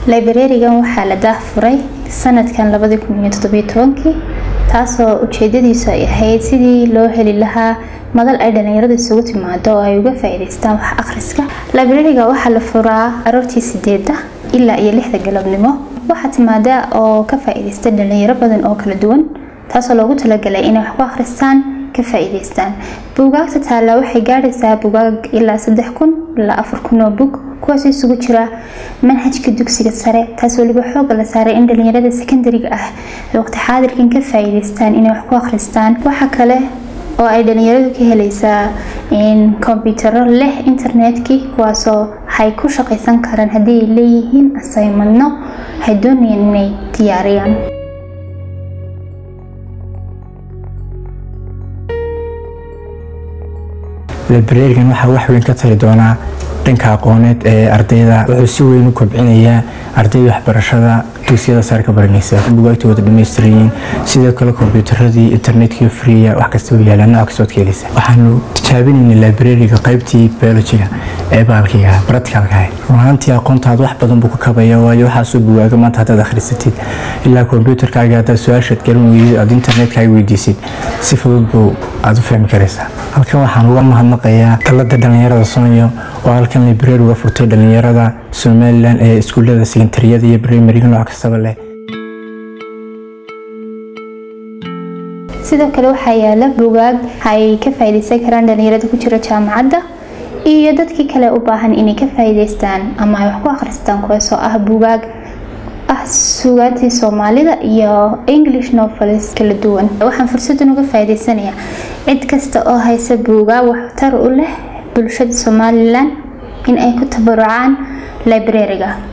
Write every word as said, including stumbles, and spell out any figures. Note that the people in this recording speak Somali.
library-gan waxaa la daahfuray sanadkan laba kun iyo toddoba iyo toban taasoo ujeedadiisu ay ahayd sidii loo heli lahaa madal ay dhalinyaradu isugu timaado oo ay uga faa'iideystaan wax akhriska. Library-ga waxaa la furaa aroortii sideedda ilaa iyo lixda galabnimo. waxaa timaada oo ka faa'iideysta dhalinyaro badan oo kala duwan taasoo loogu talagalay inay wax ku akhristaan ka faa'iideystaan. Buugaagta taala waxay gaadhaysaa buugaag ilaa saddex kun ilaa afar kun oo buug kuwaas isugu jira manhajka dugsiga sare taasoo lagu xoog la saaray in dhalinyarada secondary-ga ah waqti xaadirkan ka faa'iideystaan inay wax ku akhristaan. waxa kale oo ay dhalinyaradu ka helaysaa in kombiyuutarro leh internetkii kuwaasoo ay ku shaqaysan karaan haddii ay leeyihiin assignmentno ay doonayaan inay diyaariyaan. library-gan waxa wax weyn ka tari doonaa dhanka aqooneed ee ardayda. wuxuu si weyn u kobcinayaa ardayda waxbarashada dugsiyada sare ka baranaysa buugaagtooda dhammaystiran sidoo kale kombiyuutaradii internetkii free wax kasta oo yaala nooc kasta oo keenaysa. waxaanu tijaabinaynaa library-ga qaybtii biology-ga ee baalkiga practical-ka runtii aqoontaada wax badan buu ka kabaya waayo waxa soo buugaaga maanta hadaad akhrisatid ilaa kombiyuutarkaaga hadaad su'aashaad garan weydiid aad internetkaaga weydiisid si fudud buu aad u fahmi karaysaa. halkan waxaan uga mahadnaqayaa talada dhalinyarada Soomaaliya oo halkan library uga furtay dhalinyarada Soomaaliland ee iskuulada secondariyada iyo primary-ga nooc kasta leh. sidoo kale waxaa yaala buugaag ay ka faa'iideysan karaan dhalinyarada ku jira jaamacadda iyo dadkii kale u baahan inay ka faa'iideystaan ama ay wax ku akhristaan kuwaasoo ah buugaag ah suugaantii Soomaalida iyo English novels kala duwan. waxaan fursad uga faa'iideysanayaa cid kasta oo haysa buugaag waxtar u leh bulshada Soomaaliland in ay ku tabarucaan library-ga.